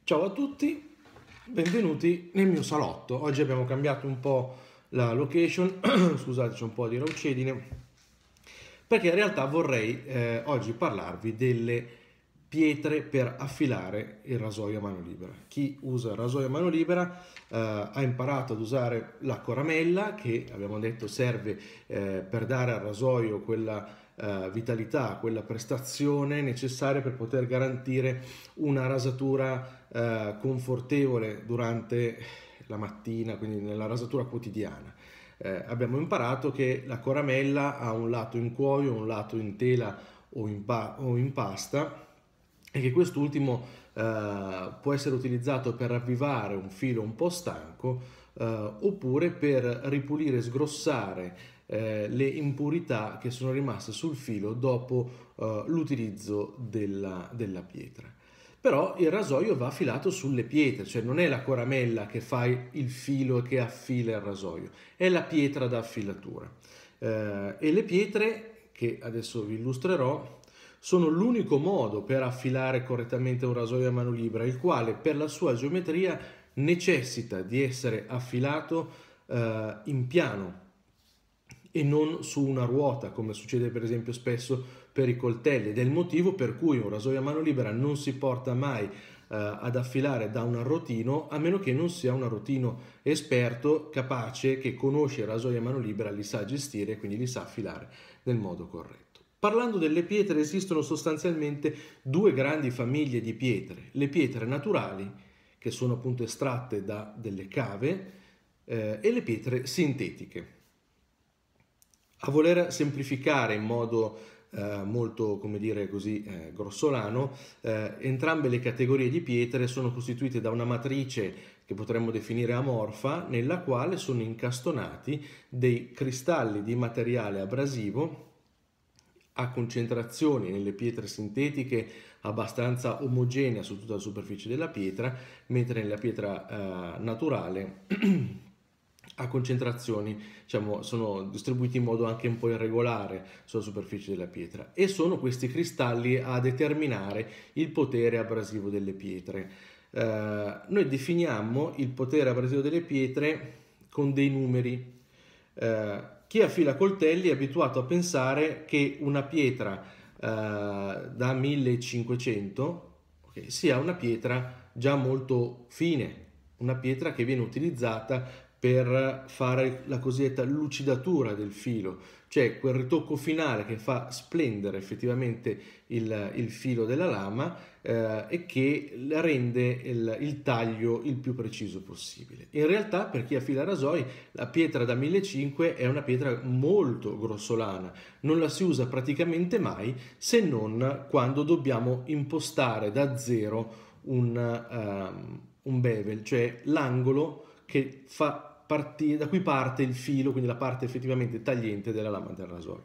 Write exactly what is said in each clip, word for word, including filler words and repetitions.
Ciao a tutti, benvenuti nel mio salotto. Oggi abbiamo cambiato un po' la location, scusate c'è un po' di raucedine, perché in realtà vorrei eh, oggi parlarvi delle pietre per affilare il rasoio a mano libera. Chi usa il rasoio a mano libera eh, ha imparato ad usare la coramella, che abbiamo detto serve eh, per dare al rasoio quella eh, vitalità, quella prestazione necessaria per poter garantire una rasatura eh, confortevole durante la mattina, quindi nella rasatura quotidiana. Eh, abbiamo imparato che la coramella ha un lato in cuoio, un lato in tela o in, pa- o in pasta, e che quest'ultimo eh, può essere utilizzato per ravvivare un filo un po' stanco eh, oppure per ripulire e sgrossare eh, le impurità che sono rimaste sul filo dopo eh, l'utilizzo della, della pietra. Però il rasoio va affilato sulle pietre, cioè non è la coramella che fa il filo e che affila il rasoio, è la pietra da affilatura. Eh, e le pietre, che adesso vi illustrerò, sono l'unico modo per affilare correttamente un rasoio a mano libera, il quale per la sua geometria necessita di essere affilato eh, in piano e non su una ruota, come succede per esempio spesso per i coltelli, ed è il motivo per cui un rasoio a mano libera non si porta mai eh, ad affilare da un arrotino, a meno che non sia un arrotino esperto, capace, che conosce i rasoi a mano libera, li sa gestire e quindi li sa affilare nel modo corretto. Parlando delle pietre, esistono sostanzialmente due grandi famiglie di pietre: le pietre naturali, che sono appunto estratte da delle cave, eh, e le pietre sintetiche. A voler semplificare in modo eh, molto, come dire così, eh, grossolano, eh, entrambe le categorie di pietre sono costituite da una matrice che potremmo definire amorfa, nella quale sono incastonati dei cristalli di materiale abrasivo a concentrazioni nelle pietre sintetiche abbastanza omogenea su tutta la superficie della pietra, mentre nella pietra eh, naturale a concentrazioni, diciamo, sono distribuiti in modo anche un po' irregolare sulla superficie della pietra, e sono questi cristalli a determinare il potere abrasivo delle pietre. Eh, noi definiamo il potere abrasivo delle pietre con dei numeri. Eh, chi affila coltelli è abituato a pensare che una pietra eh, da millecinquecento okay, sia una pietra già molto fine, una pietra che viene utilizzata per fare la cosiddetta lucidatura del filo, cioè quel ritocco finale che fa splendere effettivamente il, il filo della lama eh, e che rende il, il taglio il più preciso possibile. In realtà, per chi affila rasoi, la pietra da millecinquecento è una pietra molto grossolana, non la si usa praticamente mai, se non quando dobbiamo impostare da zero un, um, un bevel, cioè l'angolo che fa partire, da cui parte il filo, quindi la parte effettivamente tagliente della lama del rasoio.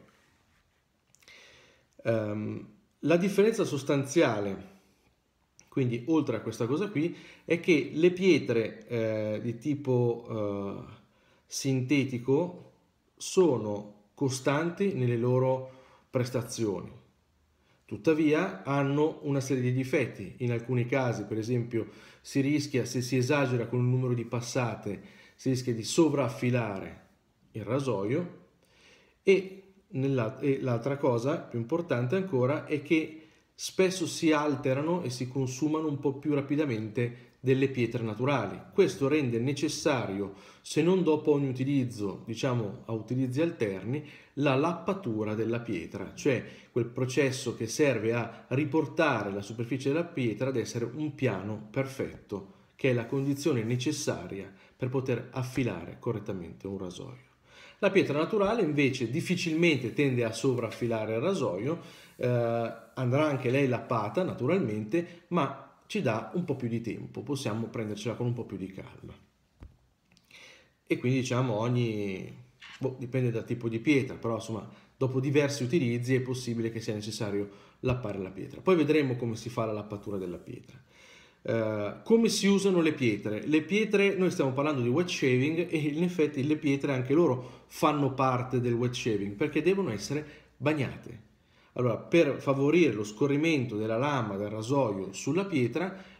Um, la differenza sostanziale, quindi oltre a questa cosa qui, è che le pietre eh, di tipo eh, sintetico sono costanti nelle loro prestazioni. Tuttavia hanno una serie di difetti. In alcuni casi, per esempio, si rischia, se si esagera con il numero di passate, si rischia di sovraffilare il rasoio, e, e l'altra cosa più importante ancora è che spesso si alterano e si consumano un po' più rapidamente delle pietre naturali. Questo rende necessario, se non dopo ogni utilizzo, diciamo a utilizzi alterni, la lappatura della pietra, cioè quel processo che serve a riportare la superficie della pietra ad essere un piano perfetto, che è la condizione necessaria per poter affilare correttamente un rasoio. La pietra naturale invece difficilmente tende a sovraffilare il rasoio, eh, andrà anche lei lappata naturalmente, ma ci dà un po' più di tempo, possiamo prendercela con un po' più di calma. E quindi diciamo ogni, boh, dipende dal tipo di pietra, però insomma dopo diversi utilizzi è possibile che sia necessario lappare la pietra. Poi vedremo come si fa la lappatura della pietra. Uh, come si usano le pietre? Le pietre, noi stiamo parlando di wet shaving, e in effetti le pietre anche loro fanno parte del wet shaving perché devono essere bagnate. Allora, per favorire lo scorrimento della lama del rasoio sulla pietra,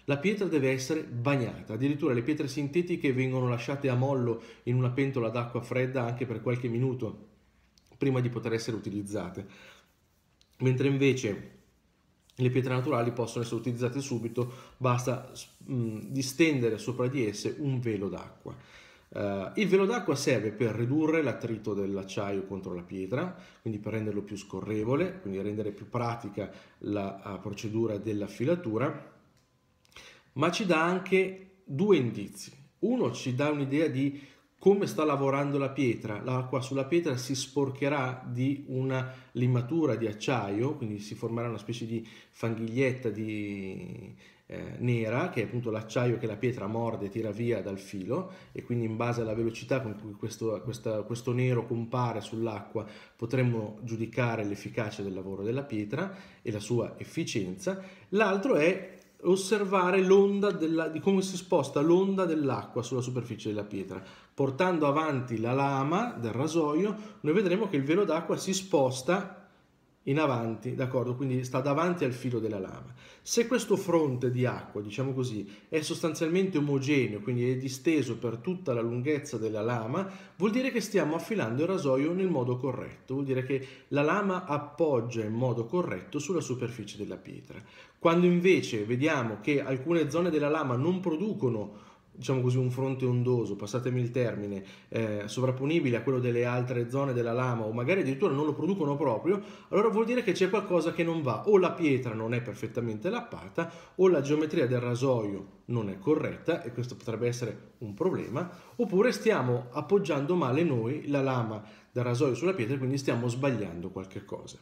La pietra deve essere bagnata, addirittura le pietre sintetiche vengono lasciate a mollo in una pentola d'acqua fredda anche per qualche minuto prima di poter essere utilizzate, mentre invece le pietre naturali possono essere utilizzate subito, basta mh, distendere sopra di esse un velo d'acqua. Uh, il velo d'acqua serve per ridurre l'attrito dell'acciaio contro la pietra, quindi per renderlo più scorrevole, quindi rendere più pratica la uh, procedura dell'affilatura, ma ci dà anche due indizi. Uno, ci dà un'idea di come sta lavorando la pietra. L'acqua sulla pietra si sporcherà di una limatura di acciaio, quindi si formerà una specie di fanghiglietta di, eh, nera, che è appunto l'acciaio che la pietra morde e tira via dal filo, e quindi in base alla velocità con cui questo, questa, questo nero compare sull'acqua potremmo giudicare l'efficacia del lavoro della pietra e la sua efficienza. L'altro è osservare l'onda della, di come si sposta l'onda dell'acqua sulla superficie della pietra. Portando avanti la lama del rasoio, noi vedremo che il velo d'acqua si sposta in avanti, d'accordo? Quindi sta davanti al filo della lama. Se questo fronte di acqua, diciamo così, è sostanzialmente omogeneo, quindi è disteso per tutta la lunghezza della lama, vuol dire che stiamo affilando il rasoio nel modo corretto, vuol dire che la lama appoggia in modo corretto sulla superficie della pietra. Quando invece vediamo che alcune zone della lama non producono, diciamo così, un fronte ondoso, passatemi il termine, eh, sovrapponibile a quello delle altre zone della lama, o magari addirittura non lo producono proprio, allora vuol dire che c'è qualcosa che non va, o la pietra non è perfettamente lappata, o la geometria del rasoio non è corretta, e questo potrebbe essere un problema, oppure stiamo appoggiando male noi la lama del rasoio sulla pietra e quindi stiamo sbagliando qualche cosa.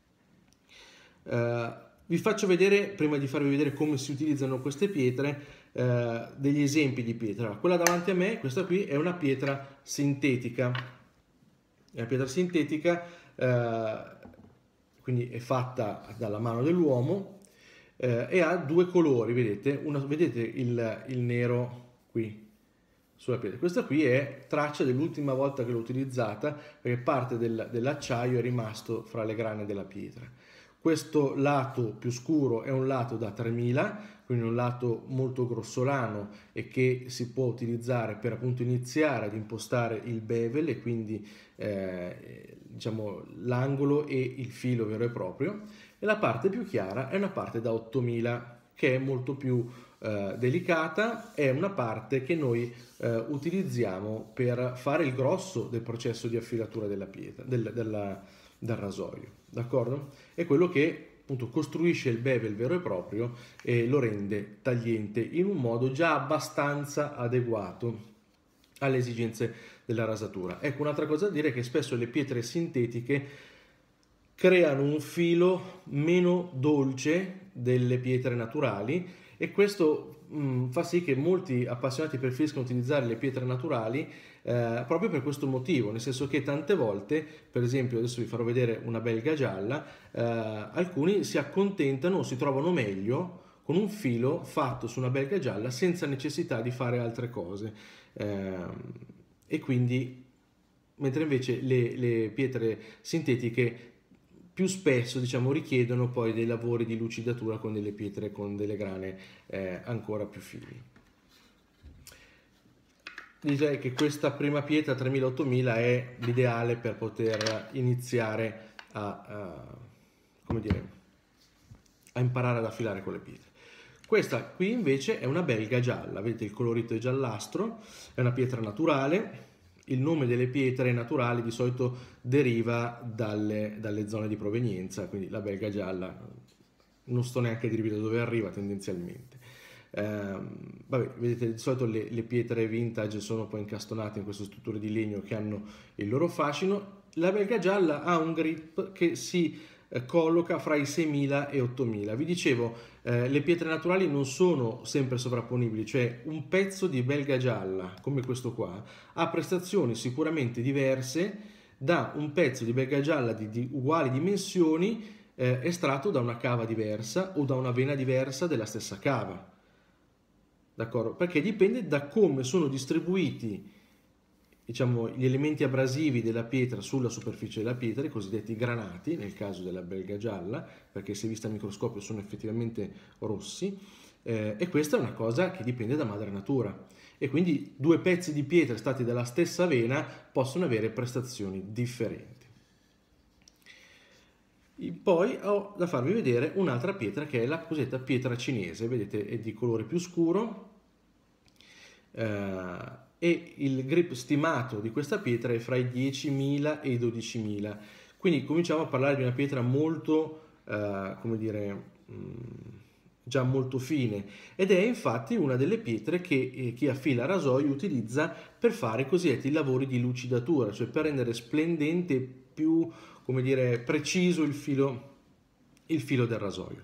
Uh, vi faccio vedere, prima di farvi vedere come si utilizzano queste pietre, eh, degli esempi di pietra. Quella davanti a me, questa qui, è una pietra sintetica. È una pietra sintetica, eh, quindi è fatta dalla mano dell'uomo, eh, e ha due colori, vedete? Una, vedete il, il nero qui sulla pietra. Questa qui è traccia dell'ultima volta che l'ho utilizzata, perché parte del, dell'acciaio è rimasto fra le grane della pietra. Questo lato più scuro è un lato da tremila, quindi un lato molto grossolano e che si può utilizzare per appunto iniziare ad impostare il bevel e quindi eh, diciamo l'angolo e il filo vero e proprio. E la parte più chiara è una parte da ottomila, che è molto più eh, delicata, è una parte che noi eh, utilizziamo per fare il grosso del processo di affilatura della pietra, del, della, del rasoio. D'accordo? È quello che appunto costruisce il bevel vero e proprio e lo rende tagliente in un modo già abbastanza adeguato alle esigenze della rasatura. Ecco, un'altra cosa da dire è che spesso le pietre sintetiche creano un filo meno dolce delle pietre naturali, e questo mh, fa sì che molti appassionati preferiscano utilizzare le pietre naturali eh, proprio per questo motivo, nel senso che tante volte, per esempio adesso vi farò vedere una belga gialla, eh, alcuni si accontentano o si trovano meglio con un filo fatto su una belga gialla senza necessità di fare altre cose, eh, e quindi mentre invece le, le pietre sintetiche più spesso, diciamo, richiedono poi dei lavori di lucidatura con delle pietre con delle grane eh, ancora più fini. Direi che questa prima pietra tremila ottomila è l'ideale per poter iniziare a, a, come dire, a imparare ad affilare con le pietre. Questa qui invece è una belga gialla, vedete il colorito è giallastro, è una pietra naturale. Il nome delle pietre naturali di solito deriva dalle, dalle zone di provenienza, quindi la belga gialla, non sto neanche a dirvi da dove arriva tendenzialmente. Eh, vabbè, vedete, di solito le, le pietre vintage sono poi incastonate in queste strutture di legno che hanno il loro fascino. La belga gialla ha un grip che si eh, colloca fra i seimila e ottomila. Vi dicevo, eh, le pietre naturali non sono sempre sovrapponibili, cioè un pezzo di belga gialla come questo qua ha prestazioni sicuramente diverse da un pezzo di belga gialla di, di uguali dimensioni eh, estratto da una cava diversa o da una vena diversa della stessa cava. D'accordo? Perché dipende da come sono distribuiti, diciamo, gli elementi abrasivi della pietra sulla superficie della pietra, i cosiddetti granati, nel caso della belga gialla, perché se vista a microscopio sono effettivamente rossi, Eh, e questa è una cosa che dipende da madre natura. E quindi due pezzi di pietra stati dalla stessa vena possono avere prestazioni differenti. Poi ho da farvi vedere un'altra pietra che è la cosiddetta pietra cinese, vedete è di colore più scuro eh, e il grip stimato di questa pietra è fra i diecimila e i dodicimila, quindi cominciamo a parlare di una pietra molto, eh, come dire, mh, già molto fine, ed è infatti una delle pietre che eh, chi affila rasoio utilizza per fare i cosiddetti lavori di lucidatura, cioè per rendere splendente più, come dire, preciso il filo, il filo del rasoio.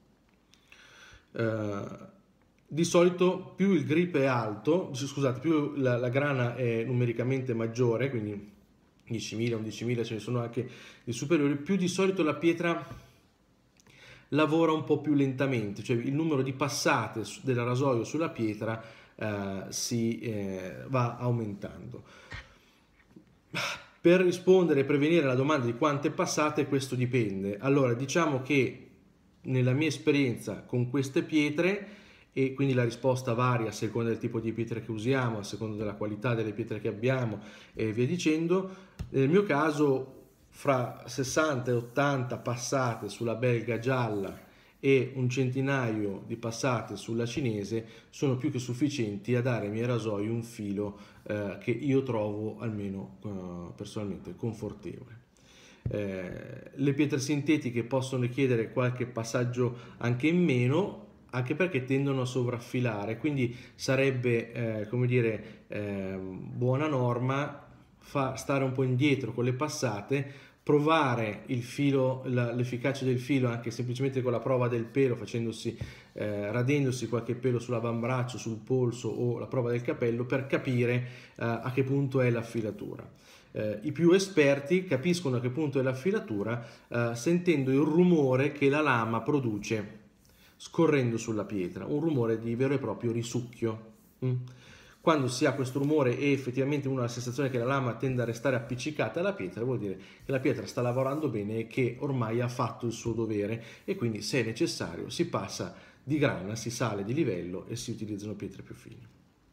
Uh, di solito più il grip è alto, scusate, più la, la grana è numericamente maggiore, quindi diecimila, undicimila, ce ne sono anche di superiori, più di solito la pietra lavora un po' più lentamente, cioè il numero di passate del rasoio sulla pietra uh, si eh, va aumentando. Per rispondere e prevenire la domanda di quante passate, questo dipende. Allora, diciamo che nella mia esperienza con queste pietre, e quindi la risposta varia a seconda del tipo di pietre che usiamo, a seconda della qualità delle pietre che abbiamo e via dicendo, nel mio caso fra sessanta e ottanta passate sulla belga gialla e un centinaio di passate sulla cinese sono più che sufficienti a dare ai miei rasoi un filo eh, che io trovo almeno eh, personalmente confortevole. Eh, le pietre sintetiche possono richiedere qualche passaggio anche in meno, anche perché tendono a sovraffilare, quindi sarebbe eh, come dire eh, buona norma fa stare un po' indietro con le passate, provare il filo, l'efficacia del filo anche semplicemente con la prova del pelo, facendosi, eh, radendosi qualche pelo sull'avambraccio, sul polso o la prova del capello per capire eh, a che punto è l'affilatura. Eh, I più esperti capiscono a che punto è l'affilatura eh, sentendo il rumore che la lama produce scorrendo sulla pietra, un rumore di vero e proprio risucchio. Mm? Quando si ha questo rumore e effettivamente uno ha la sensazione che la lama tende a restare appiccicata alla pietra, vuol dire che la pietra sta lavorando bene e che ormai ha fatto il suo dovere, e quindi se è necessario si passa di grana, si sale di livello e si utilizzano pietre più fini.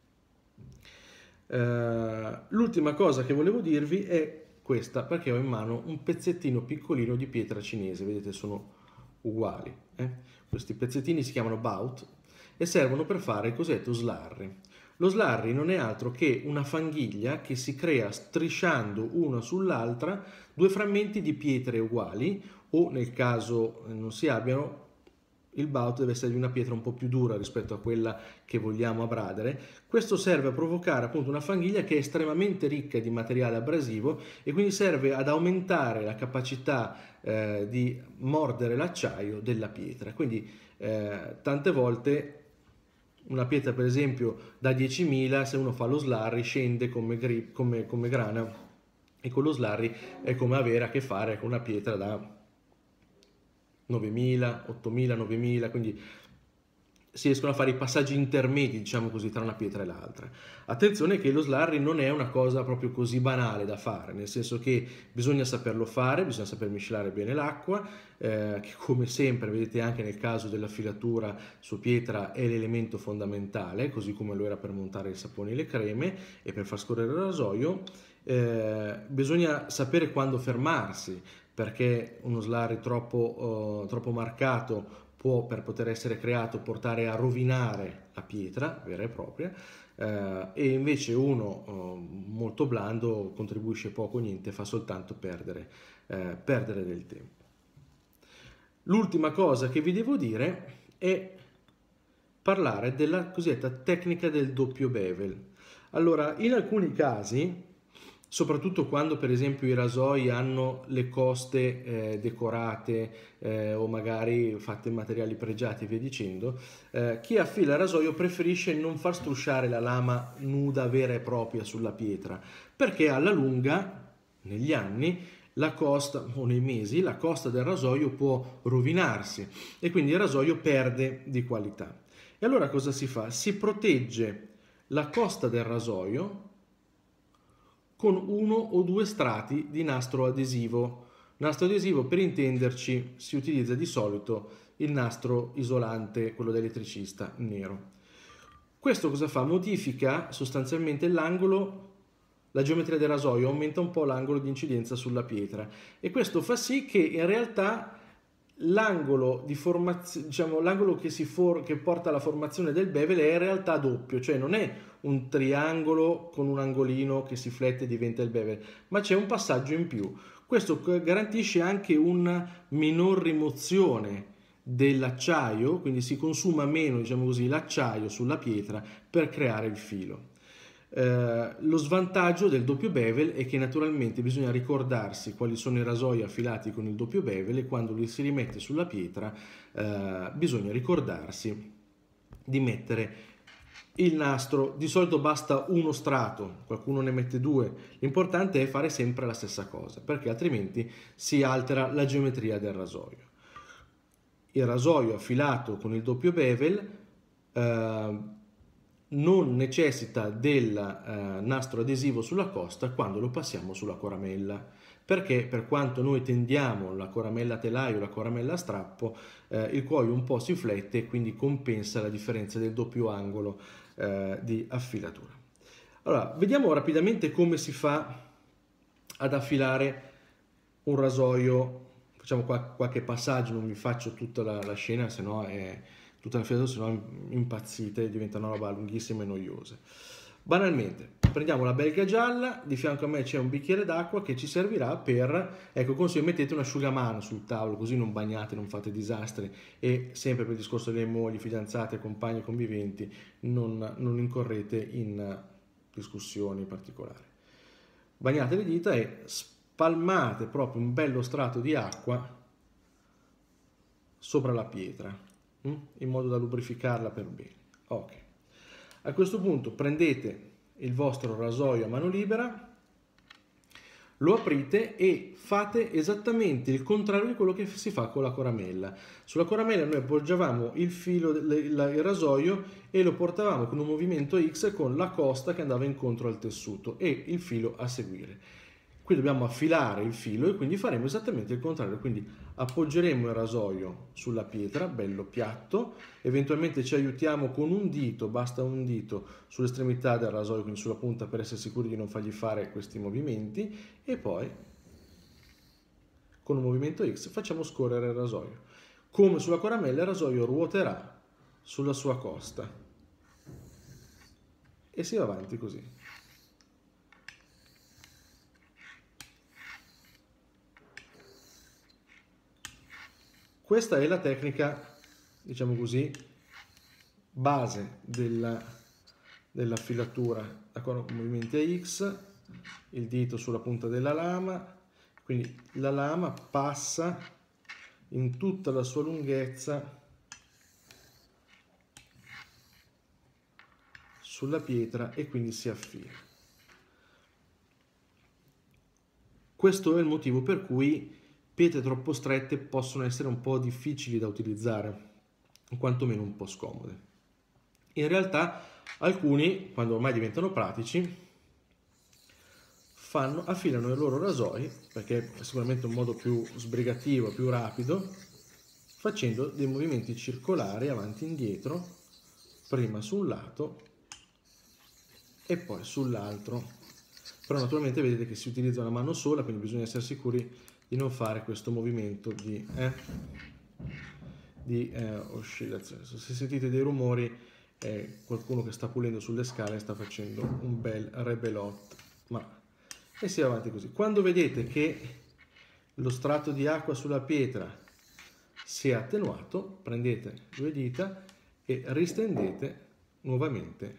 Uh, l'ultima cosa che volevo dirvi è questa, perché ho in mano un pezzettino piccolino di pietra cinese, vedete sono uguali. Eh? Questi pezzettini si chiamano baut e servono per fare il cosiddetto slurry. Lo slurry non è altro che una fanghiglia che si crea strisciando una sull'altra due frammenti di pietre uguali, o nel caso non si abbiano, il baut deve essere di una pietra un po' più dura rispetto a quella che vogliamo abradere. Questo serve a provocare appunto una fanghiglia che è estremamente ricca di materiale abrasivo e quindi serve ad aumentare la capacità eh, di mordere l'acciaio della pietra. Quindi eh, tante volte una pietra per esempio da diecimila, se uno fa lo slurry scende come, grip, come, come grana, e con lo slurry è come avere a che fare con una pietra da novemila, ottomila, novemila, quindi si riescono a fare i passaggi intermedi, diciamo così, tra una pietra e l'altra. Attenzione che lo slurry non è una cosa proprio così banale da fare, nel senso che bisogna saperlo fare, bisogna saper miscelare bene l'acqua, eh, che come sempre, vedete anche nel caso della filatura su pietra, è l'elemento fondamentale, così come lo era per montare i saponi e le creme e per far scorrere il rasoio. Eh, bisogna sapere quando fermarsi, perché uno slurry troppo, uh, troppo marcato può, per poter essere creato, portare a rovinare la pietra vera e propria, eh, e invece uno eh, molto blando contribuisce poco o niente, fa soltanto perdere, eh, perdere del tempo. L'ultima cosa che vi devo dire è parlare della cosiddetta tecnica del doppio bevel. Allora, in alcuni casi, soprattutto quando per esempio i rasoi hanno le coste eh, decorate eh, o magari fatte in materiali pregiati e via dicendo, eh, chi affila il rasoio preferisce non far strusciare la lama nuda vera e propria sulla pietra, perché alla lunga, negli anni, la costa o nei mesi, la costa del rasoio può rovinarsi e quindi il rasoio perde di qualità. E allora cosa si fa? Si protegge la costa del rasoio con uno o due strati di nastro adesivo Nastro adesivo, per intenderci, si utilizza di solito il nastro isolante, quello dell'elettricista, nero. Questo cosa fa? Modifica sostanzialmente l'angolo, la geometria del rasoio, aumenta un po' l'angolo di incidenza sulla pietra e questo fa sì che in realtà l'angolo di formazione, diciamo, l'angolo che, si for che porta alla formazione del bevel è in realtà doppio, cioè non è un triangolo con un angolino che si flette e diventa il bevel, ma c'è un passaggio in più. Questo garantisce anche una minor rimozione dell'acciaio, quindi si consuma meno, diciamo così, l'acciaio sulla pietra per creare il filo. Eh, lo svantaggio del doppio bevel è che naturalmente bisogna ricordarsi quali sono i rasoi affilati con il doppio bevel e quando li si rimette sulla pietra eh, bisogna ricordarsi di mettere il nastro. Di solito basta uno strato, qualcuno ne mette due, l'importante è fare sempre la stessa cosa perché altrimenti si altera la geometria del rasoio. Il rasoio affilato con il doppio bevel eh, non necessita del eh, nastro adesivo sulla costa quando lo passiamo sulla coramella, perché per quanto noi tendiamo la coramella a telaio o la coramella a strappo, eh, il cuoio un po' si flette e quindi compensa la differenza del doppio angolo eh, di affilatura. Allora, vediamo rapidamente come si fa ad affilare un rasoio. Facciamo qua, qualche passaggio, non vi faccio tutta la, la scena, se no è tutta la filatura, se no impazzite, diventa una roba lunghissima e noiosa. Banalmente, prendiamo la belga gialla, di fianco a me c'è un bicchiere d'acqua che ci servirà per, ecco, consiglio, mettete un asciugamano sul tavolo, così non bagnate, non fate disastri e sempre per il discorso delle mogli, fidanzate, compagni, conviventi, non, non incorrete in discussioni particolari. Bagnate le dita e spalmate proprio un bello strato di acqua sopra la pietra, in modo da lubrificarla per bene. Ok. A questo punto prendete il vostro rasoio a mano libera, lo aprite e fate esattamente il contrario di quello che si fa con la coramella. Sulla coramella noi appoggiavamo il filo, il rasoio e lo portavamo con un movimento X con la costa che andava incontro al tessuto e il filo a seguire. Qui dobbiamo affilare il filo e quindi faremo esattamente il contrario, quindi appoggeremo il rasoio sulla pietra, bello piatto, eventualmente ci aiutiamo con un dito, basta un dito sull'estremità del rasoio, quindi sulla punta per essere sicuri di non fargli fare questi movimenti e poi con un movimento X facciamo scorrere il rasoio. Come sulla coramella il rasoio ruoterà sulla sua costa e si va avanti così. Questa è la tecnica, diciamo così, base della, della filatura, con movimenti a X, il dito sulla punta della lama, quindi la lama passa in tutta la sua lunghezza sulla pietra e quindi si affila. Questo è il motivo per cui pietre troppo strette possono essere un po' difficili da utilizzare, quantomeno un po' scomode. In realtà alcuni, quando ormai diventano pratici, fanno, affilano i loro rasoi, perché è sicuramente un modo più sbrigativo, più rapido, facendo dei movimenti circolari avanti e indietro, prima su un lato e poi sull'altro. Però naturalmente vedete che si utilizza una mano sola, quindi bisogna essere sicuri di non fare questo movimento di, eh, di eh, oscillazione. Se sentite dei rumori è qualcuno che sta pulendo sulle scale e sta facendo un bel rebelot, ma e si va avanti così. Quando vedete che lo strato di acqua sulla pietra si è attenuato, prendete due dita e ristendete nuovamente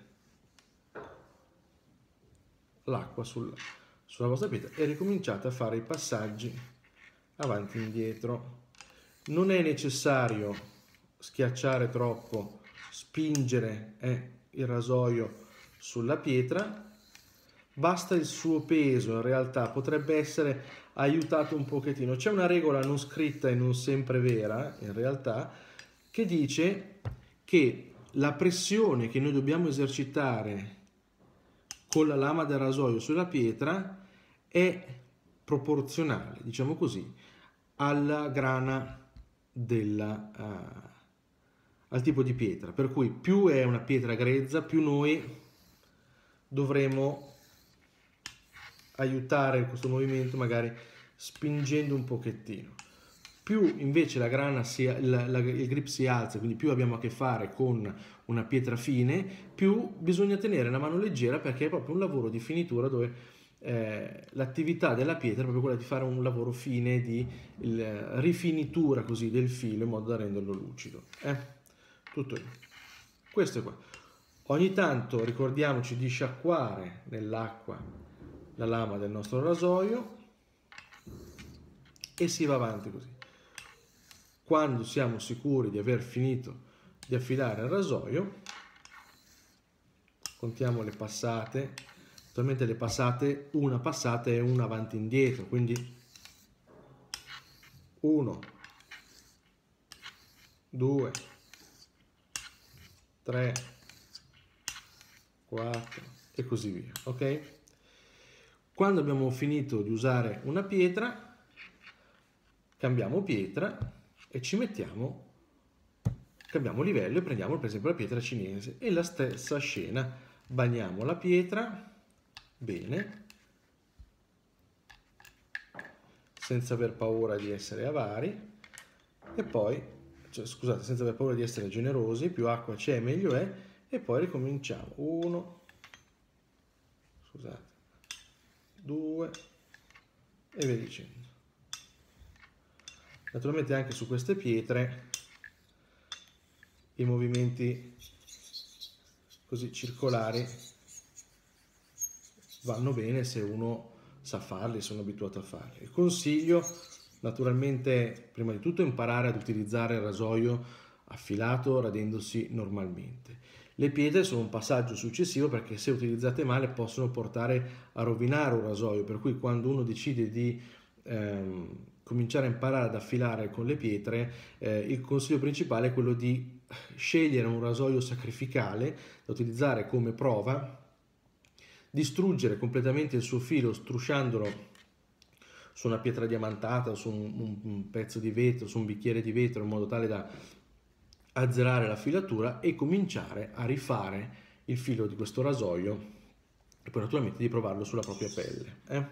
l'acqua sul, sulla vostra pietra e ricominciate a fare i passaggi avanti e indietro. Non è necessario schiacciare troppo, spingere eh, il rasoio sulla pietra, basta il suo peso, in realtà potrebbe essere aiutato un pochettino. C'è una regola non scritta e non sempre vera, in realtà, che dice che la pressione che noi dobbiamo esercitare con la lama del rasoio sulla pietra è proporzionale, diciamo così, alla grana della, uh, al tipo di pietra, per cui più è una pietra grezza, più noi dovremo aiutare questo movimento magari spingendo un pochettino. Più invece la grana si, la, la, il grip si alza, quindi più abbiamo a che fare con una pietra fine, più bisogna tenere la mano leggera, perché è proprio un lavoro di finitura dove eh, l'attività della pietra è proprio quella di fare un lavoro fine di il, rifinitura così del filo in modo da renderlo lucido. Eh? Tutto lì. Questo è qua. Ogni tanto ricordiamoci di sciacquare nell'acqua la lama del nostro rasoio e si va avanti così. Quando siamo sicuri di aver finito di affilare il rasoio, contiamo le passate. Attualmente le passate, una passata e una avanti e indietro, quindi uno, due, tre, quattro e così via, ok? Quando abbiamo finito di usare una pietra, cambiamo pietra e ci mettiamo, cambiamo livello e prendiamo per esempio la pietra cinese e la stessa scena, bagniamo la pietra bene, senza aver paura di essere avari e poi, cioè, scusate, senza aver paura di essere generosi, più acqua c'è meglio è, e poi ricominciamo, uno, scusate, due e via dicendo. Naturalmente anche su queste pietre i movimenti così circolari vanno bene se uno sa farli, sono abituato a farli. Il consiglio, naturalmente, prima di tutto imparare ad utilizzare il rasoio affilato radendosi normalmente. Le pietre sono un passaggio successivo perché se utilizzate male possono portare a rovinare un rasoio, per cui quando uno decide di ehm, cominciare a imparare ad affilare con le pietre, eh, il consiglio principale è quello di scegliere un rasoio sacrificale da utilizzare come prova, distruggere completamente il suo filo strusciandolo su una pietra diamantata, su un, un, un pezzo di vetro, su un bicchiere di vetro in modo tale da azzerare la filatura e cominciare a rifare il filo di questo rasoio e poi naturalmente di provarlo sulla propria pelle. Eh?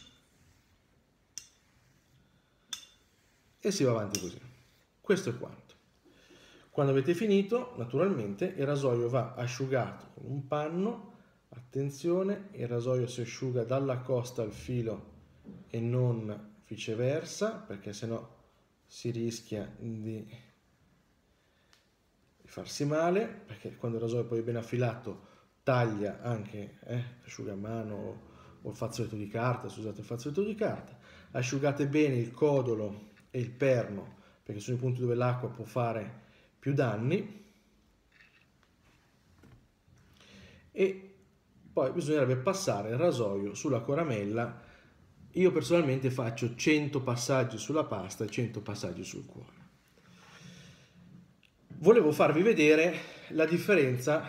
E si va avanti così. Questo è quanto. Quando avete finito, naturalmente il rasoio va asciugato con un panno. Attenzione, il rasoio si asciuga dalla costa al filo e non viceversa, perché sennò si rischia di farsi male, perché quando il rasoio poi è ben affilato taglia anche eh, asciugamano o il fazzoletto di carta, se usate il fazzoletto di carta. Asciugate bene il codolo e il perno, perché sono i punti dove l'acqua può fare più danni, e poi bisognerebbe passare il rasoio sulla coramella. Io personalmente faccio cento passaggi sulla pasta e cento passaggi sul cuore. Volevo farvi vedere la differenza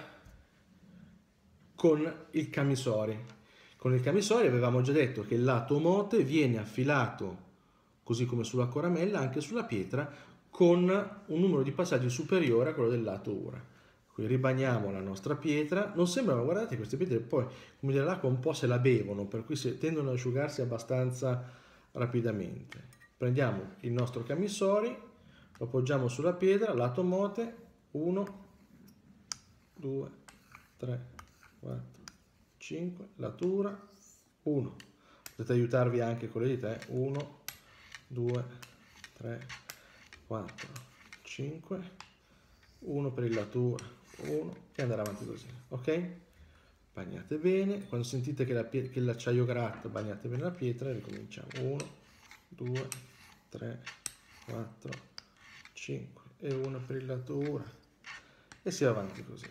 con il camisori. Con il camisori avevamo già detto che il lato mote viene affilato, così come sulla coramella, anche sulla pietra, con un numero di passaggi superiore a quello del lato ura. Qui ribagniamo la nostra pietra, non sembra, ma guardate, queste pietre poi, come dire, l'acqua un po' se la bevono, per cui tendono ad asciugarsi abbastanza rapidamente. Prendiamo il nostro camisori, lo appoggiamo sulla pietra, lato mote, uno, due, tre, quattro, cinque, latura, uno. Potete aiutarvi anche con le dita, uno, due, tre, quattro, cinque, uno per il latura, uno e andare avanti così, ok? Bagnate bene, quando sentite che, la che l'acciaio gratta, bagnate bene la pietra e ricominciamo. uno, due, tre, quattro, cinque e uno per il latura e si va avanti così.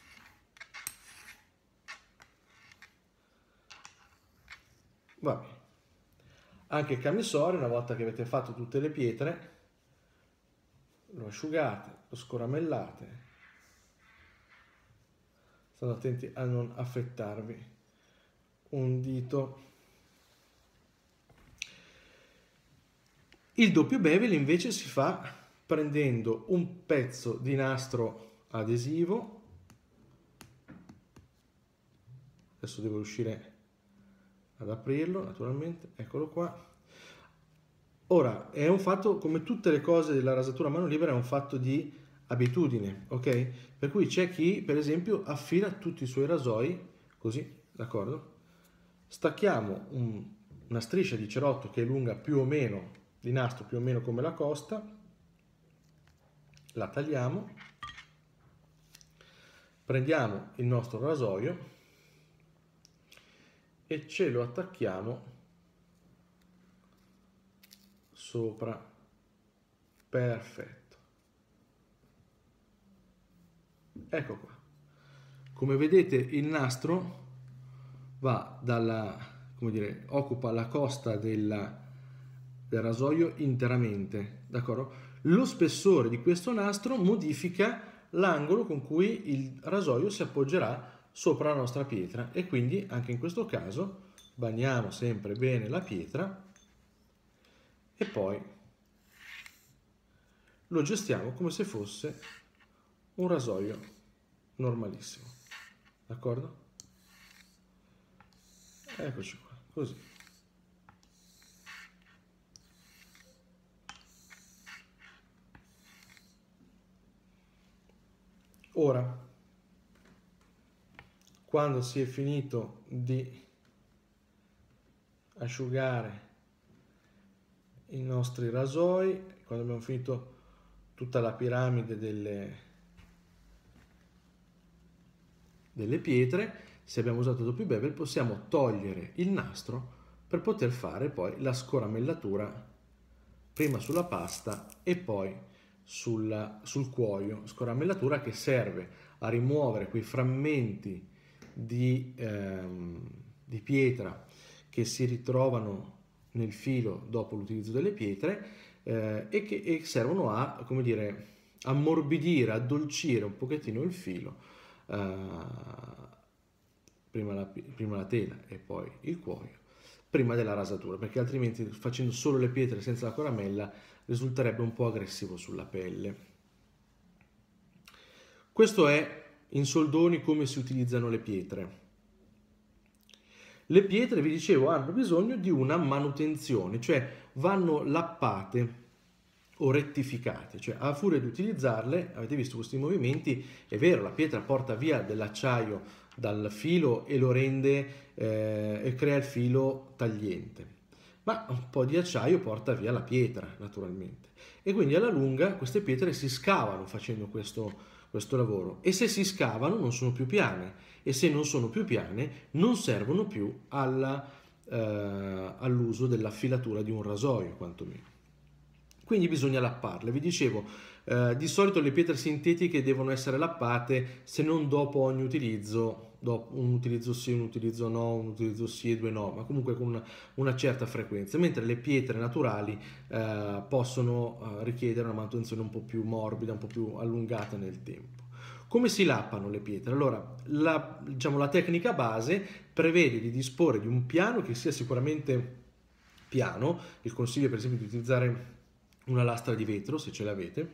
Va bene. Anche il camisore, una volta che avete fatto tutte le pietre, lo asciugate, lo scoramellate, state attenti a non affettarvi un dito. Il doppio bevel invece si fa prendendo un pezzo di nastro adesivo, adesso devo riuscire ad aprirlo naturalmente, eccolo qua. Ora, è un fatto, come tutte le cose della rasatura a mano libera, è un fatto di abitudine, ok? Per cui c'è chi, per esempio, affila tutti i suoi rasoi così, d'accordo? Stacchiamo un, una striscia di cerotto che è lunga più o meno, di nastro più o meno come la costa, la tagliamo, prendiamo il nostro rasoio e ce lo attacchiamo sopra. Perfetto. Ecco qua. Come vedete il nastro va dalla, come dire, occupa la costa della, del rasoio interamente, d'accordo? Lo spessore di questo nastro modifica l'angolo con cui il rasoio si appoggerà sopra la nostra pietra e quindi anche in questo caso bagniamo sempre bene la pietra e poi lo gestiamo come se fosse un rasoio normalissimo, d'accordo? Eccoci qua, così. Ora, quando si è finito di asciugare i nostri rasoi, quando abbiamo finito tutta la piramide delle, delle pietre, se abbiamo usato doppio bevel possiamo togliere il nastro per poter fare poi la scoramellatura prima sulla pasta e poi sul, sul cuoio, scoramellatura che serve a rimuovere quei frammenti di, ehm, di pietra che si ritrovano nel filo dopo l'utilizzo delle pietre eh, e che e servono a, come dire, ammorbidire, addolcire un pochettino il filo, eh, prima, la, prima la tela e poi il cuoio, prima della rasatura, perché altrimenti facendo solo le pietre senza la coramella risulterebbe un po' aggressivo sulla pelle. Questo è in soldoni come si utilizzano le pietre. Le pietre, vi dicevo, hanno bisogno di una manutenzione, cioè vanno lappate o rettificate, cioè a furia di utilizzarle, avete visto questi movimenti, è vero, la pietra porta via dell'acciaio dal filo e lo rende eh, e crea il filo tagliente, ma un po' di acciaio porta via la pietra naturalmente e quindi alla lunga queste pietre si scavano facendo questo, questo lavoro e se si scavano non sono più piane e se non sono più piane non servono più alla, eh, all'uso della filatura di un rasoio quantomeno. Quindi bisogna lapparle. Vi dicevo, eh, di solito le pietre sintetiche devono essere lappate se non dopo ogni utilizzo, dopo un utilizzo sì, un utilizzo no, un utilizzo sì e due no, ma comunque con una, una certa frequenza, mentre le pietre naturali eh, possono eh, richiedere una manutenzione un po' più morbida, un po' più allungata nel tempo. Come si lappano le pietre? Allora, la, diciamo, la tecnica base prevede di disporre di un piano che sia sicuramente piano, il consiglio è per esempio di utilizzare una lastra di vetro se ce l'avete,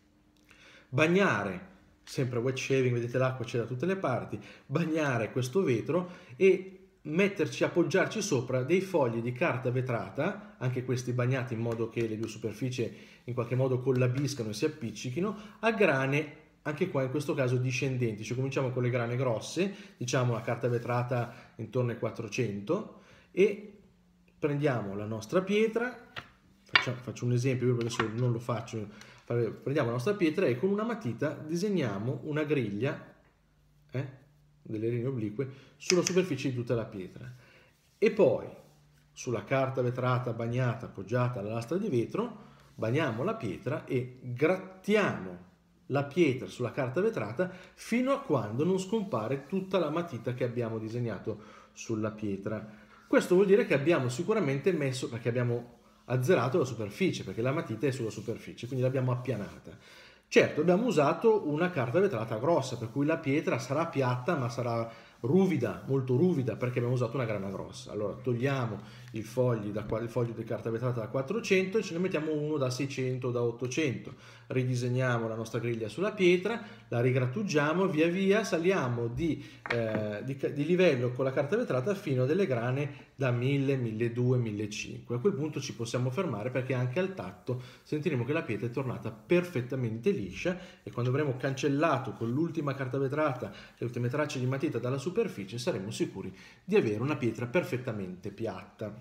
bagnare, sempre wet shaving, vedete l'acqua c'è da tutte le parti, bagnare questo vetro e metterci, appoggiarci sopra dei fogli di carta vetrata, anche questi bagnati in modo che le due superfici in qualche modo collabiscano e si appiccichino, a grane, anche qua in questo caso discendenti, cioè cominciamo con le grane grosse, diciamo la carta vetrata intorno ai quattrocento e prendiamo la nostra pietra, faccio, faccio un esempio, io adesso non lo faccio, prendiamo la nostra pietra e con una matita disegniamo una griglia, eh, delle linee oblique, sulla superficie di tutta la pietra e poi sulla carta vetrata bagnata appoggiata alla lastra di vetro bagniamo la pietra e grattiamo la pietra sulla carta vetrata fino a quando non scompare tutta la matita che abbiamo disegnato sulla pietra. Questo vuol dire che abbiamo sicuramente messo, perché abbiamo azzerato la superficie, perché la matita è sulla superficie, quindi l'abbiamo appianata. Certo, abbiamo usato una carta vetrata grossa, per cui la pietra sarà piatta, ma sarà ruvida, molto ruvida, perché abbiamo usato una grana grossa. Allora togliamo i fogli da, il foglio di carta vetrata da quattrocento e ce ne mettiamo uno da seicento o da ottocento. Ridisegniamo la nostra griglia sulla pietra, la rigrattugiamo, via via saliamo di, eh, di, di livello con la carta vetrata fino a delle grane da mille, milleduecento, millecinquecento. A quel punto ci possiamo fermare, perché anche al tatto sentiremo che la pietra è tornata perfettamente liscia, e quando avremo cancellato con l'ultima carta vetrata le ultime tracce di matita dalla superficie saremo sicuri di avere una pietra perfettamente piatta.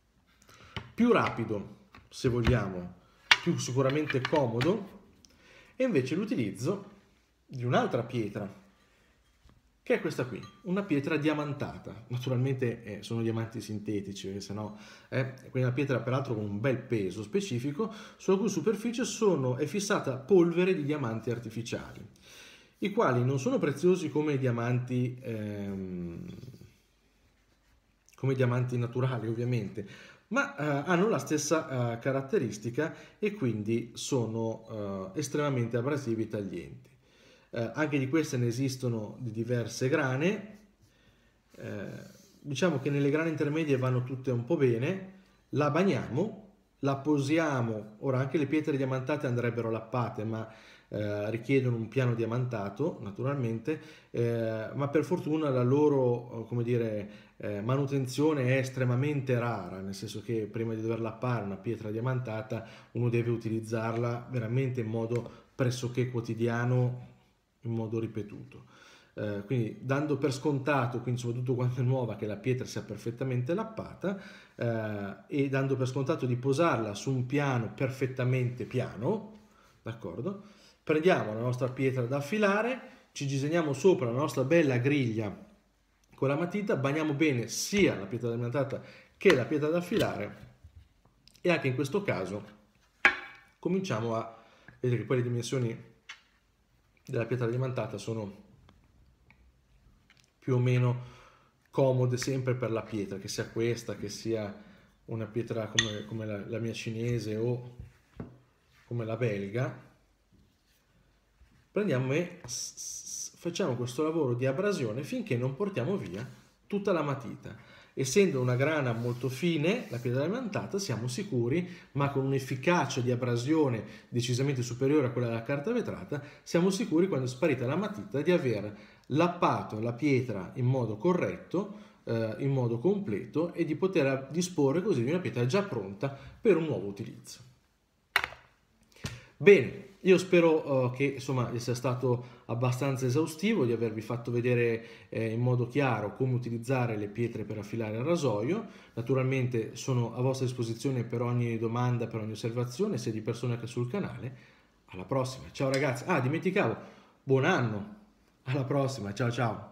Più rapido, se vogliamo, più sicuramente comodo, è invece l'utilizzo di un'altra pietra, che è questa qui, una pietra diamantata. Naturalmente eh, sono diamanti sintetici, perché sennò eh, quindi una pietra peraltro con un bel peso specifico, sulla cui superficie sono, è fissata polvere di diamanti artificiali, i quali non sono preziosi come i diamanti, ehm, come i diamanti naturali ovviamente, ma eh, hanno la stessa eh, caratteristica, e quindi sono eh, estremamente abrasivi e taglienti. Eh, anche di queste ne esistono di diverse grane, eh, diciamo che nelle grane intermedie vanno tutte un po' bene. La bagniamo, la posiamo. Ora anche le pietre diamantate andrebbero lappate, ma eh, richiedono un piano diamantato naturalmente, eh, ma per fortuna la loro, come dire, eh, manutenzione è estremamente rara, nel senso che prima di dover lappare una pietra diamantata uno deve utilizzarla veramente in modo pressoché quotidiano, in modo ripetuto. Eh, quindi dando per scontato, quindi soprattutto quando è nuova, che la pietra sia perfettamente lappata, eh, e dando per scontato di posarla su un piano perfettamente piano, d'accordo? Prendiamo la nostra pietra da affilare, ci disegniamo sopra la nostra bella griglia con la matita, bagniamo bene sia la pietra diamantata che la pietra da affilare, e anche in questo caso cominciamo a vedere che poi le dimensioni della pietra diamantata sono più o meno comode sempre per la pietra, che sia questa, che sia una pietra come, come la, la mia cinese o come la belga. Prendiamo e facciamo questo lavoro di abrasione finché non portiamo via tutta la matita. Essendo una grana molto fine, la pietra diamantata, siamo sicuri, ma con un'efficacia di abrasione decisamente superiore a quella della carta vetrata, siamo sicuri, quando è sparita la matita, di aver lappato la pietra in modo corretto, eh, in modo completo, e di poter disporre così di una pietra già pronta per un nuovo utilizzo. Bene, io spero uh, che insomma sia stato abbastanza esaustivo, di avervi fatto vedere eh, in modo chiaro come utilizzare le pietre per affilare il rasoio. Naturalmente sono a vostra disposizione per ogni domanda, per ogni osservazione, sia di persona che sul canale. Alla prossima, ciao ragazzi. Ah, dimenticavo, buon anno, alla prossima, ciao ciao.